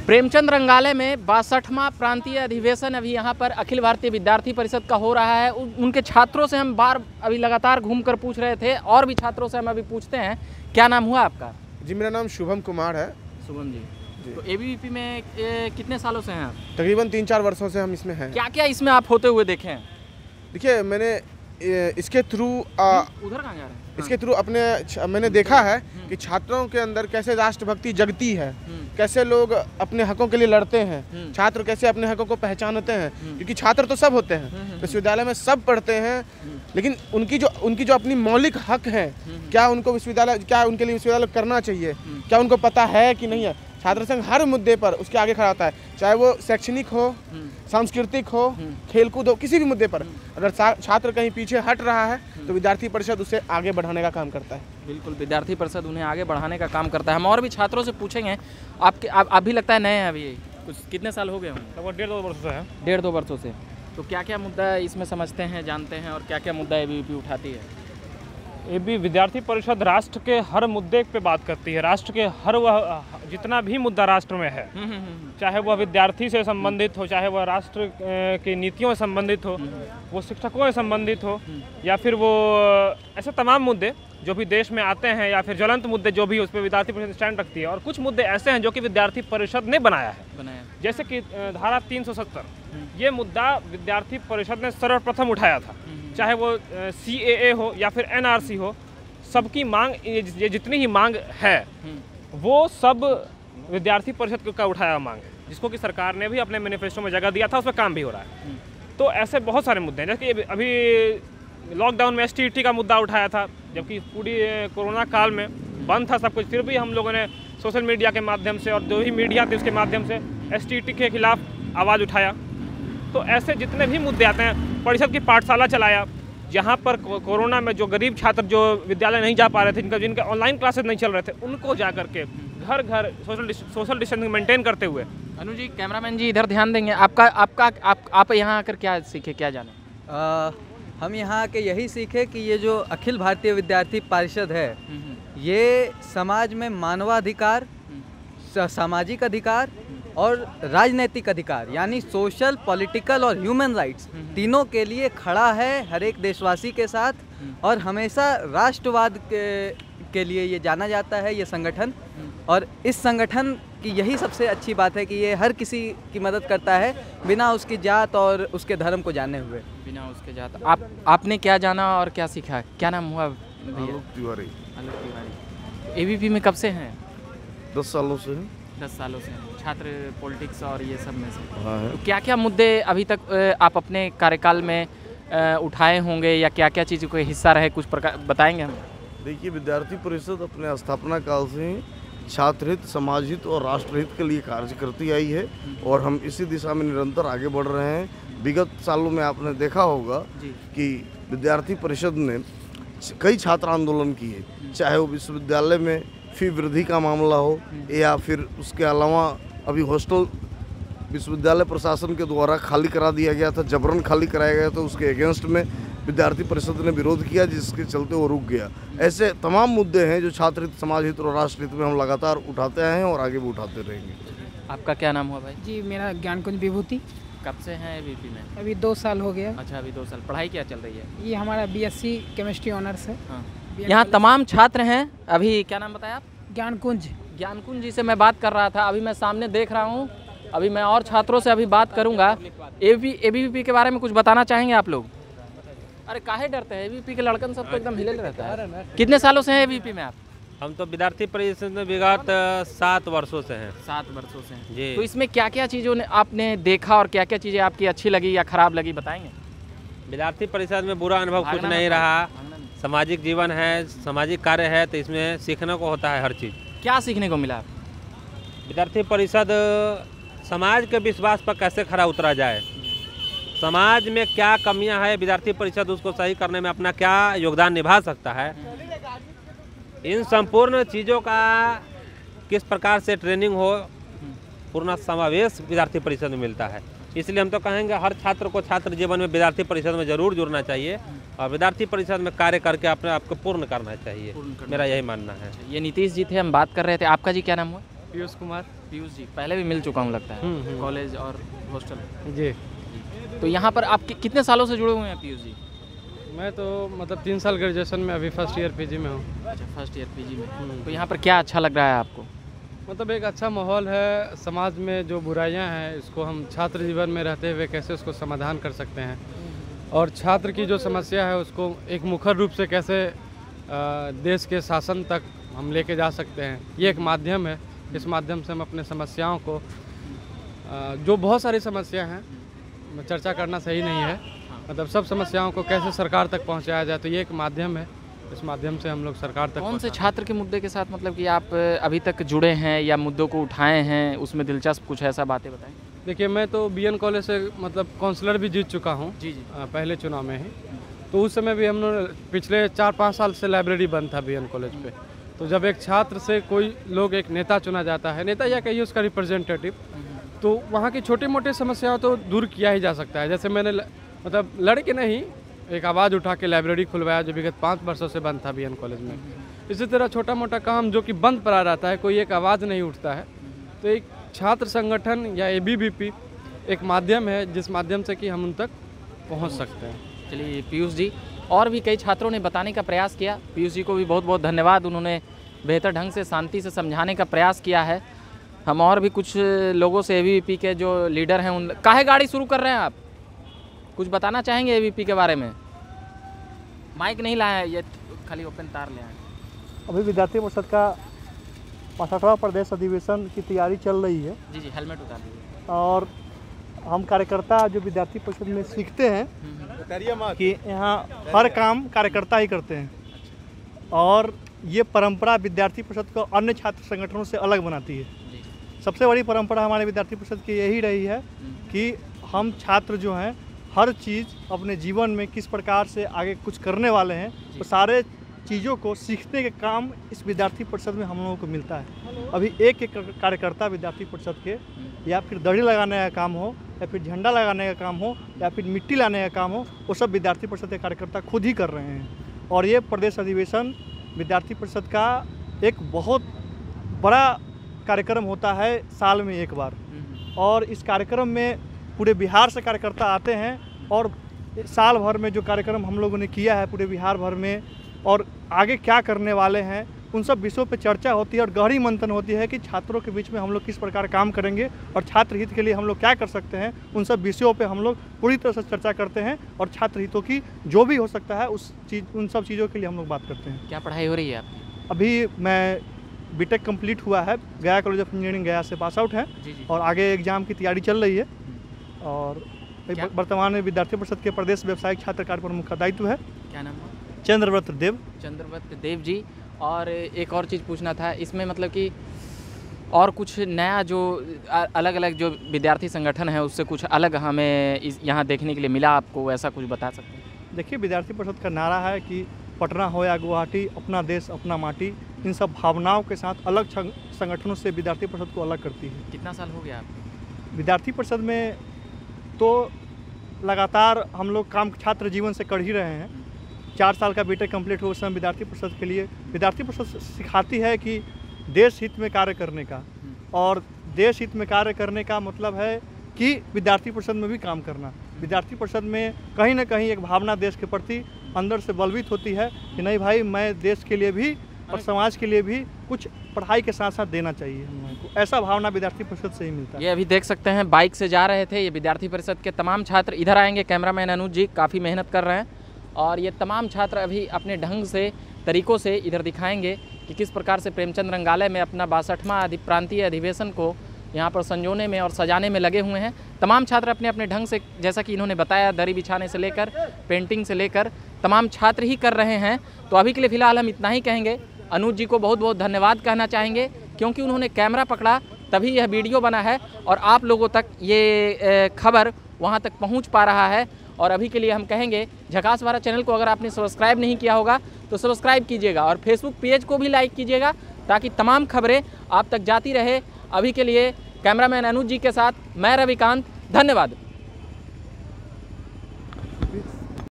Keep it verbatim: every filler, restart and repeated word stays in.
प्रेमचंद रंगालय में बासठवां प्रांतीय अधिवेशन अभी यहाँ पर अखिल भारतीय विद्यार्थी परिषद का हो रहा है। उन, उनके छात्रों से हम बार अभी लगातार घूमकर पूछ रहे थे और भी छात्रों से हम अभी पूछते हैं। क्या नाम हुआ आपका? जी मेरा नाम शुभम कुमार है। शुभम जी, जी। तो एबीवीपी में ए, कितने सालों से हैं आप? तकरीबन तीन चार वर्षों से हम इसमें हैं। क्या क्या इसमें आप होते हुए देखे हैं? देखिए मैंने इसके थ्रू उधर कहाँ जा रहे हैं? इसके थ्रू अपने मैंने देखा है कि छात्रों के अंदर कैसे राष्ट्रभक्ति जगती है, कैसे लोग अपने हकों के लिए लड़ते हैं, छात्र कैसे अपने हकों को पहचानते हैं। क्योंकि छात्र तो सब होते हैं, विश्वविद्यालय में सब पढ़ते हैं, लेकिन उनकी जो उनकी जो अपनी मौलिक हक है, क्या उनको विश्वविद्यालय क्या उनके लिए विश्वविद्यालय करना चाहिए, क्या उनको पता है कि नहीं है। छात्र संघ हर मुद्दे पर उसके आगे खड़ा होता है, चाहे वो शैक्षणिक हो, सांस्कृतिक हो, खेलकूद हो, किसी भी मुद्दे पर अगर छात्र कहीं पीछे हट रहा है तो विद्यार्थी परिषद उसे आगे बढ़ाने का काम करता है। बिल्कुल, विद्यार्थी परिषद उन्हें आगे बढ़ाने का काम करता है। हम और भी छात्रों से पूछेंगे। आपके आप अभी लगता है नए हैं, अभी कुछ कितने साल हो गए होंगे? लगभग डेढ़ दो वर्षों से है। डेढ़ दो वर्षों से। तो क्या क्या मुद्दा इसमें समझते हैं, जानते हैं और क्या क्या मुद्दा एबीवीपी उठाती है? ये भी विद्यार्थी परिषद राष्ट्र के हर मुद्दे पे बात करती है। राष्ट्र के हर वह जितना भी मुद्दा राष्ट्र में है, चाहे वह विद्यार्थी से संबंधित हो, चाहे वह राष्ट्र की नीतियों से संबंधित हो, वो शिक्षकों से संबंधित हो, या फिर वो ऐसे तमाम मुद्दे जो भी देश में आते हैं, या फिर ज्वलंत मुद्दे जो भी उस पर विद्यार्थी परिषद स्टैंड रखती है। और कुछ मुद्दे ऐसे हैं जो कि विद्यार्थी परिषद ने बनाया है, बनाया जैसे कि धारा तीन सौ सत्तर, ये मुद्दा विद्यार्थी परिषद ने सर्वप्रथम उठाया था। चाहे वो सी ए ए हो या फिर एन आर सी हो, सबकी मांग, ये जितनी ही मांग है वो सब विद्यार्थी परिषद का उठाया मांग है, जिसको कि सरकार ने भी अपने मैनिफेस्टो में जगह दिया था, उस पर काम भी हो रहा है। तो ऐसे बहुत सारे मुद्दे हैं, जैसे कि अभी लॉकडाउन में एस टी ई टी का मुद्दा उठाया था, जबकि पूरी कोरोना काल में बंद था सब कुछ, फिर भी हम लोगों ने सोशल मीडिया के माध्यम से और जो भी मीडिया थी उसके माध्यम से एस टी ई टी के खिलाफ आवाज़ उठाया। तो ऐसे जितने भी मुद्दे आते हैं, परिषद की पाठशाला चलाया, जहाँ पर कोरोना में जो गरीब छात्र जो विद्यालय नहीं जा पा रहे थे, जिनका जिनके ऑनलाइन क्लासेस नहीं चल रहे थे, उनको जा करके घर घर सोशल सोशल डिस्टेंसिंग मेंटेन करते हुए। अनु जी, कैमरामैन जी इधर ध्यान देंगे। आपका आपका आप आप यहाँ आकर क्या सीखे, क्या जाने? आ, हम यहाँ आके यही सीखे कि ये जो अखिल भारतीय विद्यार्थी परिषद है, ये समाज में मानवाधिकार, सामाजिक अधिकार और राजनीतिक अधिकार, यानी सोशल, पॉलिटिकल और ह्यूमन राइट्स, तीनों के लिए खड़ा है हर एक देशवासी के साथ। और हमेशा राष्ट्रवाद के, के लिए ये जाना जाता है ये संगठन। और इस संगठन की यही सबसे अच्छी बात है कि ये हर किसी की मदद करता है, बिना उसकी जात और उसके धर्म को जाने हुए। बिना उसके जात। आप आपने क्या जाना और क्या सीखा? क्या नाम हुआ भैया? आलोक तिवारी। आलोक तिवारी। एबीवीपी में कब से हैं? दस सालों से हैं। दस सालों से छात्र पॉलिटिक्स और ये सब में से। हाँ है। तो क्या क्या मुद्दे अभी तक आप अपने कार्यकाल में उठाए होंगे, या क्या क्या चीज़ों का हिस्सा रहे, कुछ प्रकार बताएंगे हम? देखिए, विद्यार्थी परिषद अपने स्थापना काल से ही छात्र हित, समाज हित और राष्ट्र हित के लिए कार्य करती आई है, और हम इसी दिशा में निरंतर आगे बढ़ रहे हैं। विगत सालों में आपने देखा होगा कि विद्यार्थी परिषद ने कई छात्र आंदोलन किए, चाहे वो विश्वविद्यालय में फी वृद्धि का मामला हो, या फिर उसके अलावा अभी हॉस्टल विश्वविद्यालय प्रशासन के द्वारा खाली करा दिया गया था, जबरन खाली कराया गया था, उसके अगेंस्ट में विद्यार्थी परिषद ने विरोध किया, जिसके चलते वो रुक गया। ऐसे तमाम मुद्दे हैं जो छात्र हित, समाज हित और राष्ट्र हित में हम लगातार उठाते आए हैं और आगे भी उठाते रहेंगे। आपका क्या नाम हुआ भाई? जी, मेरा ज्ञानकुंज विभूति। कब से हैं एबीवीपी में? अभी दो साल हो गया। अच्छा, अभी दो साल। पढ़ाई क्या चल रही है? ये हमारा बीएससी केमिस्ट्री ऑनर्स है। हाँ। यहाँ तमाम छात्र हैं। अभी क्या नाम बताया आप? ज्ञानकुंज। ज्ञानकुंज जी से मैं बात कर रहा था, अभी मैं सामने देख रहा हूँ। अभी मैं और छात्रों से अभी बात करूँगा। एबीवीपी के बारे में कुछ बताना चाहेंगे आप लोग? अरे काहे डरते हैं? एबीवीपी के लड़कन सब तो एकदम हिले रहता है। कितने सालों से हैं एबीवीपी में आप? हम तो विद्यार्थी परिषद में विगत सात वर्षों से हैं। सात वर्षों से हैं जी। तो इसमें क्या क्या चीज़ों ने आपने देखा और क्या क्या चीज़ें आपकी अच्छी लगी या खराब लगी, बताएंगे? विद्यार्थी परिषद में बुरा अनुभव कुछ नहीं रहा। सामाजिक जीवन है, सामाजिक कार्य है, तो इसमें सीखने को होता है हर चीज़। क्या सीखने को मिला? विद्यार्थी परिषद समाज के विश्वास पर कैसे खरा उतरा जाए, समाज में क्या कमियां है, विद्यार्थी परिषद उसको सही करने में अपना क्या योगदान निभा सकता है, इन संपूर्ण चीज़ों का किस प्रकार से ट्रेनिंग हो, पूर्ण समावेश विद्यार्थी परिषद में मिलता है। इसलिए हम तो कहेंगे हर छात्र को छात्र जीवन में विद्यार्थी परिषद में जरूर जुड़ना चाहिए और विद्यार्थी परिषद में कार्य करके अपने आप को पूर्ण करना चाहिए, मेरा यही मानना है। ये नीतीश जी थे, हम बात कर रहे थे। आपका जी क्या नाम हुआ? पीयूष कुमार। पीयूष जी, पहले भी मिल चुका हूँ लगता है, हम्म, हम्म। कॉलेज और हॉस्टल। जी, तो यहाँ पर आप कि- कितने सालों से जुड़े हुए हैं पीयूष जी? मैं तो मतलब तीन साल ग्रेजुएशन में, अभी फर्स्ट ईयर पीजी में हूँ। अच्छा, फर्स्ट ईयर पीजी में। हम्म। तो यहाँ पर क्या अच्छा लग रहा है आपको? मतलब एक अच्छा माहौल है, समाज में जो बुराइयां हैं इसको हम छात्र जीवन में रहते हुए कैसे उसको समाधान कर सकते हैं, और छात्र की जो समस्या है उसको एक मुखर रूप से कैसे अ, देश के शासन तक हम लेके जा सकते हैं। ये एक माध्यम है, इस माध्यम से हम अपने समस्याओं को अ, जो बहुत सारी समस्या हैं, चर्चा करना सही नहीं है, मतलब सब समस्याओं को कैसे सरकार तक पहुंचाया जाए, तो ये एक माध्यम है, इस माध्यम से हम लोग सरकार तक कौन से पहुंचा- छात्र के मुद्दे के साथ मतलब कि आप अभी तक जुड़े हैं या मुद्दों को उठाए हैं, उसमें दिलचस्प कुछ ऐसा बातें बताएं। देखिए, मैं तो बीएन कॉलेज से मतलब काउंसलर भी जीत चुका हूँ जी जी। अ, पहले चुनाव में ही। तो उस समय भी हम लोग पिछले चार पाँच साल से लाइब्रेरी बंद था बीएन कॉलेज पे। तो जब एक छात्र से कोई लोग एक नेता चुना जाता है, नेता या कहिए उसका रिप्रेजेंटेटिव, तो वहाँ की छोटी मोटी समस्याओं तो दूर किया ही जा सकता है। जैसे मैंने ल- मतलब लड़के नहीं, एक आवाज़ उठा के लाइब्रेरी खुलवाया जो विगत पाँच वर्षों से बंद था बीएन कॉलेज में। इसी तरह छोटा मोटा काम जो कि बंद पड़ा रहता है, कोई एक आवाज़ नहीं उठता है, तो एक छात्र संगठन या एबीवीपी एक माध्यम है जिस माध्यम से कि हम उन तक पहुंच सकते हैं। चलिए पीयूष जी, और भी कई छात्रों ने बताने का प्रयास किया, पीयूष जी को भी बहुत बहुत धन्यवाद, उन्होंने बेहतर ढंग से शांति से समझाने का प्रयास किया है। हम और भी कुछ लोगों से एबीवीपी के जो लीडर हैं उन काहे गाड़ी शुरू कर रहे हैं आप, कुछ बताना चाहेंगे एबीवीपी के बारे में? माइक नहीं लाया है, ये खाली ओपन तार ले आए। अभी विद्यार्थी परिषद का पैंसठवां प्रदेश अधिवेशन की तैयारी चल रही है जी जी, हेलमेट उतार दीजिए। और हम कार्यकर्ता जो विद्यार्थी परिषद में सीखते हैं कि यहाँ हर काम कार्यकर्ता ही करते हैं, और ये परंपरा विद्यार्थी परिषद को अन्य छात्र संगठनों से अलग बनाती है। सबसे बड़ी परंपरा हमारे विद्यार्थी परिषद की यही रही है कि हम छात्र जो हैं हर चीज़ अपने जीवन में किस प्रकार से आगे कुछ करने वाले हैं, तो सारे चीज़ों को सीखने के काम इस विद्यार्थी परिषद में हम लोगों को मिलता है। अभी एक एक कार्यकर्ता विद्यार्थी परिषद के या फिर दड़ी लगाने का काम हो, या फिर झंडा लगाने का काम हो, या फिर मिट्टी लाने का काम हो, वो सब विद्यार्थी परिषद के कार्यकर्ता खुद ही कर रहे हैं। और ये प्रदेश अधिवेशन विद्यार्थी परिषद का एक बहुत बड़ा कार्यक्रम होता है साल में एक बार, और इस कार्यक्रम में पूरे बिहार से कार्यकर्ता आते हैं, और साल भर में जो कार्यक्रम हम लोगों ने किया है पूरे बिहार भर में, और आगे क्या करने वाले हैं उन सब विषयों पे चर्चा होती है और गहरी मंथन होती है कि छात्रों के बीच में हम लोग किस प्रकार काम करेंगे और छात्र हित के लिए हम लोग क्या कर सकते हैं। उन सब विषयों पे हम लोग पूरी तरह से चर्चा करते हैं, और छात्र हितों की जो भी हो सकता है उस चीज़ उन सब चीज़ों के लिए हम लोग बात करते हैं। क्या पढ़ाई हो रही है आपकी? अभी मैं बीटेक कंप्लीट हुआ है, गया कॉलेज ऑफ इंजीनियरिंग गया से पास आउट है, और आगे एग्जाम की तैयारी चल रही है, और वर्तमान में विद्यार्थी परिषद के प्रदेश व्यावसायिक छात्र कार्य प्रमुख का दायित्व है। क्या नाम है? चंद्रव्रत देव। चंद्रव्रत देव जी। और एक और चीज़ पूछना था इसमें, मतलब कि और कुछ नया जो अलग अलग जो विद्यार्थी संगठन है उससे कुछ अलग हमें इस यहाँ देखने के लिए मिला आपको, ऐसा कुछ बता सकते हैं? देखिए, विद्यार्थी परिषद का नारा है कि पटना हो या गुवाहाटी, अपना देश अपना माटी, इन सब भावनाओं के साथ अलग संगठनों से विद्यार्थी परिषद को अलग करती है। कितना साल हो गया आपको विद्यार्थी परिषद में? तो लगातार हम लोग काम छात्र जीवन से कर ही रहे हैं। चार साल का बीटेक कंप्लीट हुआ, उस समय विद्यार्थी परिषद के लिए विद्यार्थी परिषद सिखाती है कि देश हित में कार्य करने का, और देश हित में कार्य करने का मतलब है कि विद्यार्थी परिषद में भी काम करना। विद्यार्थी परिषद में कहीं ना कहीं एक भावना देश के प्रति अंदर से बलवित होती है कि नहीं भाई, मैं देश के लिए भी और समाज के लिए भी कुछ पढ़ाई के साथ साथ देना चाहिए हम लोगों को। ऐसा भावना विद्यार्थी परिषद से ही मिलता है। ये अभी देख सकते हैं बाइक से जा रहे थे ये विद्यार्थी परिषद के तमाम छात्र। इधर आएंगे कैमरामैन अनुज जी, काफ़ी मेहनत कर रहे हैं, और ये तमाम छात्र अभी अपने ढंग से तरीक़ों से इधर दिखाएंगे कि किस प्रकार से प्रेमचंद रंगालय में अपना बासठवां अधि प्रांतीय अधिवेशन को यहाँ पर संजोने में और सजाने में लगे हुए हैं। तमाम छात्र अपने अपने ढंग से, जैसा कि इन्होंने बताया, दरी बिछाने से लेकर पेंटिंग से लेकर तमाम छात्र ही कर रहे हैं। तो अभी के लिए फ़िलहाल हम इतना ही कहेंगे। अनुज जी को बहुत बहुत धन्यवाद कहना चाहेंगे, क्योंकि उन्होंने कैमरा पकड़ा तभी यह वीडियो बना है और आप लोगों तक ये खबर वहाँ तक पहुँच पा रहा है। और अभी के लिए हम कहेंगे, झकास बारह चैनल को अगर आपने सब्सक्राइब नहीं किया होगा तो सब्सक्राइब कीजिएगा, और फेसबुक पेज को भी लाइक कीजिएगा, ताकि तमाम खबरें आप तक जाती रहे। अभी के लिए कैमरामैन अनुज जी के साथ मैं रविकांत, धन्यवाद।